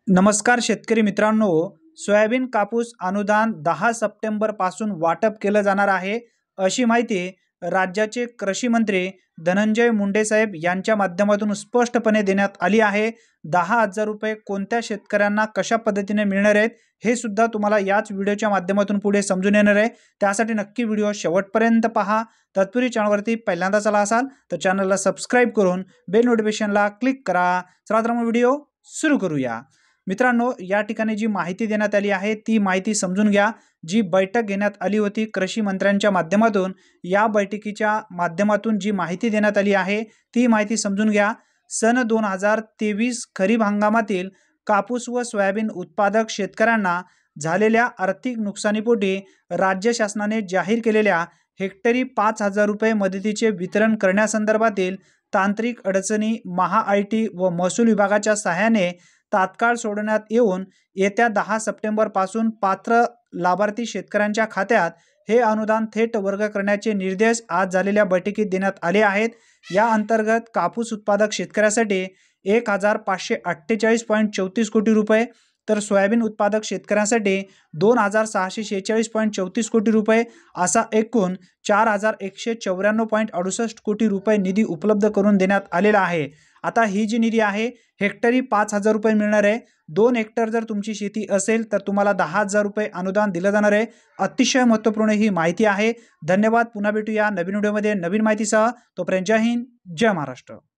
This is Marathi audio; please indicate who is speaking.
Speaker 1: नमस्कार शेतकरी मित्रांनो, सोयाबीन कापूस अनुदान 10 सप्टेंबर पासून वाटप केलं जाणार आहे अशी माहिती राज्याचे कृषी मंत्री धनंजय मुंडे साहेब यांच्या माध्यमातून स्पष्टपणे देण्यात आली आहे। 10,000 रुपये कोणत्या शेतकऱ्यांना कशा पद्धतीने मिळणार आहेत हे सुद्धा तुम्हाला याच व्हिडिओच्या माध्यमातून पुढे समजून येणार आहे। त्यासाठी नक्की व्हिडिओ शेवटपर्यंत पहा। तत्पूर्वी चॅनलवरती पहिल्यांदाच आला असाल तर चॅनलला सबस्क्राइब करून बेल नोटिफिकेशनला क्लिक करा। चला तर मग व्हिडिओ सुरू करूया। मित्रांनो, या ठिकाणी जी माहिती देण्यात आली आहे ती माहिती समजून घ्या। जी बैठक घेण्यात आली होती कृषी मंत्र्यांच्या माध्यमातून, या बैठकीच्या माध्यमातून जी माहिती देण्यात आली आहे ती माहिती समजून घ्या। सन 2023 खरीप हंगामातील कापूस व सोयाबीन उत्पादक शेतकऱ्यांना झालेल्या आर्थिक नुकसानीपोटी राज्य शासनाने जाहीर केलेल्या हेक्टरी 5,000 रुपये मदतीचे वितरण करण्यासंदर्भातील तांत्रिक अडचणी महाआयटी व महसूल विभागाच्या सहाय्याने तात्काळ सोडण्यात येऊन येत्या 10 सप्टेंबर पासून पात्र लाभार्थी शेतकऱ्यांच्या खात्यात हे अनुदान थेट वर्ग करण्याचे निर्देश आज झालेल्या बैठकीत देण्यात आले आहेत। या अंतर्गत कापूस उत्पादक शेतकऱ्यांसाठी 1,548.34 कोटी रुपये, तर सोयाबीन उत्पादक शेतकऱ्यांसाठी 2,646.34 कोटी रुपये असा एकूण 4,194.68 कोटी रुपये निधी उपलब्ध करून देण्यात आलेला आहे। आता ही जी निधी आहे हेक्टरी 5,000 रुपये मिळणार आहे। 2 हेक्टर जर तुमची शेती असेल तर तुम्हाला 10,000 रुपये अनुदान दिलं जाणार आहे। अतिशय महत्त्वपूर्ण ही माहिती आहे। धन्यवाद। पुन्हा भेटूया नवीन व्हिडिओमध्ये नवीन माहितीसह। तोपर्यंत जय हिंद, जय महाराष्ट्र।